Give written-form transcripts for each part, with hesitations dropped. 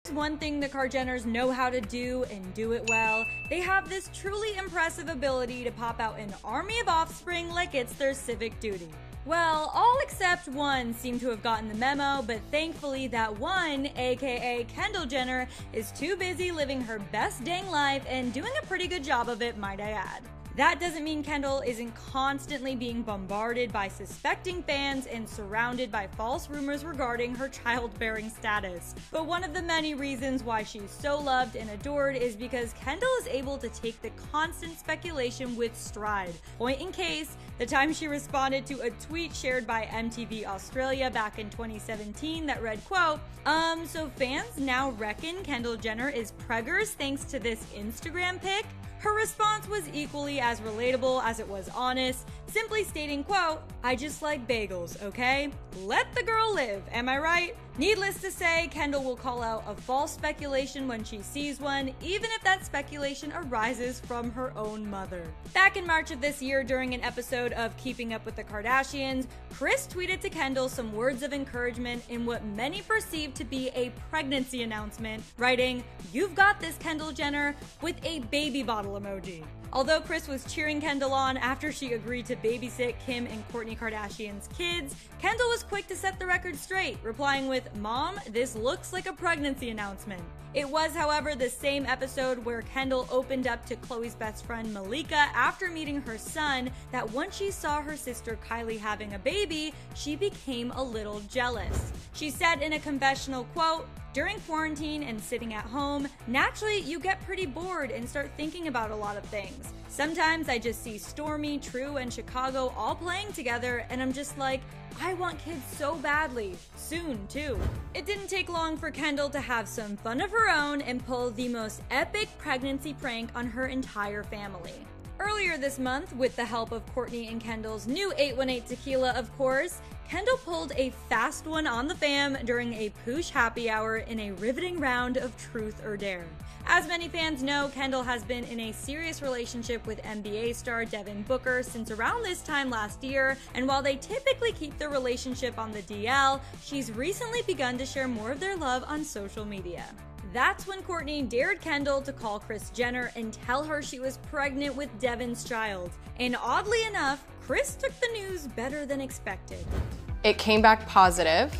one thing the Kardashians know how to do and do it well, they have this truly impressive ability to pop out an army of offspring like it's their civic duty. Well, all except one seem to have gotten the memo, but thankfully that one, aka Kendall Jenner, is too busy living her best dang life and doing a pretty good job of it, might I add. That doesn't mean Kendall isn't constantly being bombarded by suspecting fans and surrounded by false rumors regarding her childbearing status. But one of the many reasons why she's so loved and adored is because Kendall is able to take the constant speculation with stride. Point in case, the time she responded to a tweet shared by MTV Australia back in 2017 that read, quote, so fans now reckon Kendall Jenner is preggers thanks to this Instagram pic? Her response was equally as relatable as it was honest, simply stating, quote, I just like bagels, okay? Let the girl live, am I right? Needless to say, Kendall will call out a false speculation when she sees one, even if that speculation arises from her own mother. Back in March of this year, during an episode of Keeping Up with the Kardashians, Kris tweeted to Kendall some words of encouragement in what many perceived to be a pregnancy announcement, writing, "You've got this, Kendall Jenner," with a baby bottle emoji. Although Kris was cheering Kendall on after she agreed to babysit Kim and Kourtney Kardashian's kids, Kendall was quick to set the record straight, replying with, "Mom, this looks like a pregnancy announcement." It was, however, the same episode where Kendall opened up to Khloe's best friend Malika after meeting her son that once she saw her sister Kylie having a baby, she became a little jealous. She said in a confessional, quote, "During quarantine and sitting at home, naturally you get pretty bored and start thinking about a lot of things. Sometimes I just see Stormi, True, and Chicago all playing together and I'm just like, I want kids so badly. Soon, too." It didn't take long for Kendall to have some fun of her own and pull the most epic pregnancy prank on her entire family. Earlier this month, with the help of Kourtney and Kendall's new 818 tequila, of course, Kendall pulled a fast one on the fam during a Poosh happy hour in a riveting round of Truth or Dare. As many fans know, Kendall has been in a serious relationship with NBA star Devin Booker since around this time last year, and while they typically keep their relationship on the DL, she's recently begun to share more of their love on social media. That's when Kourtney dared Kendall to call Kris Jenner and tell her she was pregnant with Devin's child. And oddly enough, Kris took the news better than expected. It came back positive,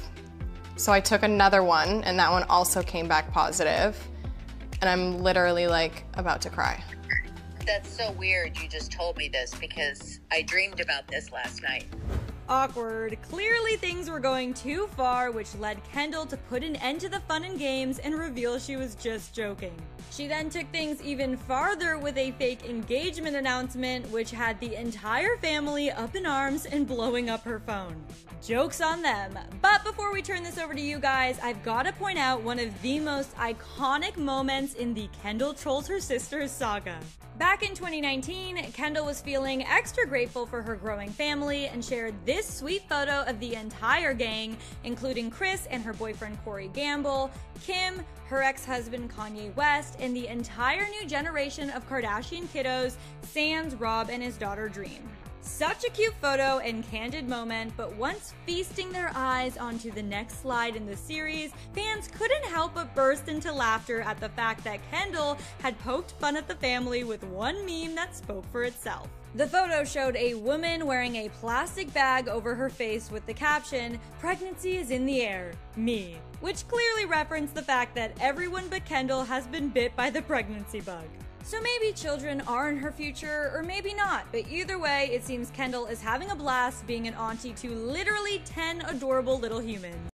so I took another one, and that one also came back positive, and I'm literally like about to cry. That's so weird you just told me this because I dreamed about this last night. Awkward. Clearly things were going too far, which led Kendall to put an end to the fun and games and reveal she was just joking. She then took things even farther with a fake engagement announcement, which had the entire family up in arms and blowing up her phone. Joke's on them. But before we turn this over to you guys, I've got to point out one of the most iconic moments in the Kendall trolls her sisters saga. Back in 2019, Kendall was feeling extra grateful for her growing family and shared this sweet photo of the entire gang, including Kris and her boyfriend Corey Gamble, Kim, her ex-husband Kanye West, and the entire new generation of Kardashian kiddos, sans Rob and his daughter Dream. Such a cute photo and candid moment, but once feasting their eyes onto the next slide in the series, fans couldn't help but burst into laughter at the fact that Kendall had poked fun at the family with one meme that spoke for itself. The photo showed a woman wearing a plastic bag over her face with the caption, "Pregnancy is in the air, me," which clearly referenced the fact that everyone but Kendall has been bit by the pregnancy bug. So maybe children are in her future, or maybe not, but either way, it seems Kendall is having a blast being an auntie to literally 10 adorable little humans.